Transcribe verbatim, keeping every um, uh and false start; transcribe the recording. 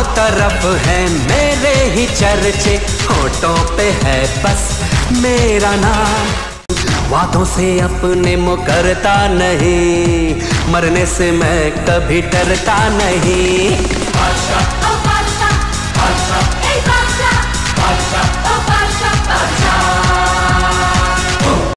तरफ है मेरे ही चर्चे, होठों पे है बस मेरा नाम। वादों से अपने मुकरता नहीं, मरने से मैं कभी डरता नहीं।